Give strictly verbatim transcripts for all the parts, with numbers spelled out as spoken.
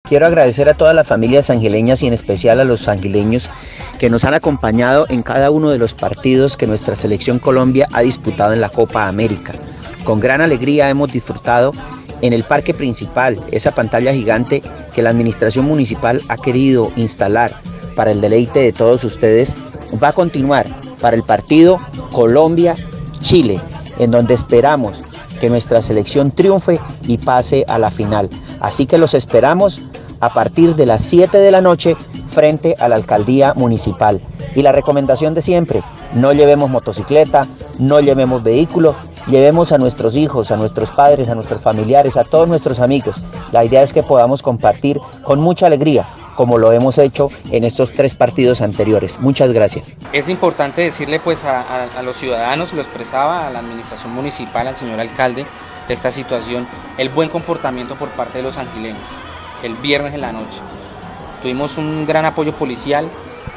Quiero agradecer a todas las familias sangileñas y en especial a los sangileños que nos han acompañado en cada uno de los partidos que nuestra selección Colombia ha disputado en la Copa América. Con gran alegría hemos disfrutado en el parque principal, esa pantalla gigante que la administración municipal ha querido instalar para el deleite de todos ustedes. Va a continuar para el partido Colombia-Chile, en donde esperamos que nuestra selección triunfe y pase a la final. Así que los esperamos a partir de las siete de la noche frente a la alcaldía municipal. Y la recomendación de siempre, no llevemos motocicleta, no llevemos vehículo, llevemos a nuestros hijos, a nuestros padres, a nuestros familiares, a todos nuestros amigos. La idea es que podamos compartir con mucha alegría, como lo hemos hecho en estos tres partidos anteriores. Muchas gracias. Es importante decirle pues a, a, a los ciudadanos, lo expresaba a la administración municipal, al señor alcalde, de esta situación, el buen comportamiento por parte de los sangileños. El viernes en la noche tuvimos un gran apoyo policial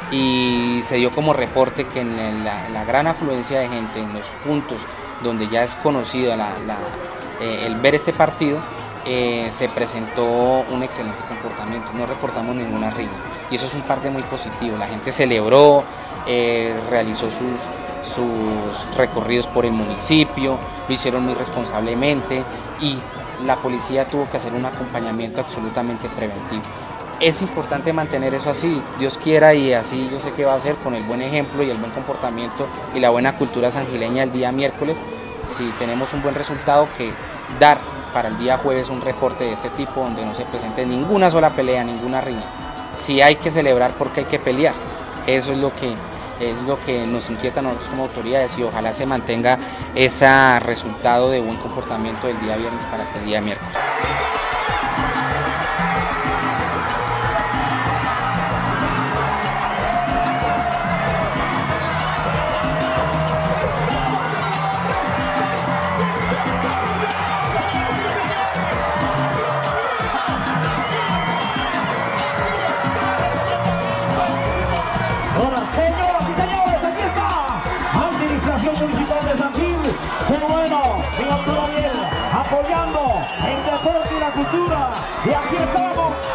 y se dio como reporte que en la, la gran afluencia de gente en los puntos donde ya es conocido la, la, eh, el ver este partido, eh, se presentó un excelente comportamiento, no reportamos ninguna riña y eso es un parte muy positivo. La gente celebró, eh, realizó sus, sus recorridos por el municipio, lo hicieron muy responsablemente y la policía tuvo que hacer un acompañamiento absolutamente preventivo. Es importante mantener eso así, Dios quiera, y así yo sé que va a ser con el buen ejemplo y el buen comportamiento y la buena cultura sangileña el día miércoles. Si tenemos un buen resultado, que dar para el día jueves un reporte de este tipo donde no se presente ninguna sola pelea, ninguna riña. Si hay que celebrar porque hay que pelear, eso es lo que, es lo que nos inquieta a nosotros como autoridades y ojalá se mantenga ese resultado de buen comportamiento del día viernes para este día miércoles. Apoyando el deporte y la cultura, y aquí estamos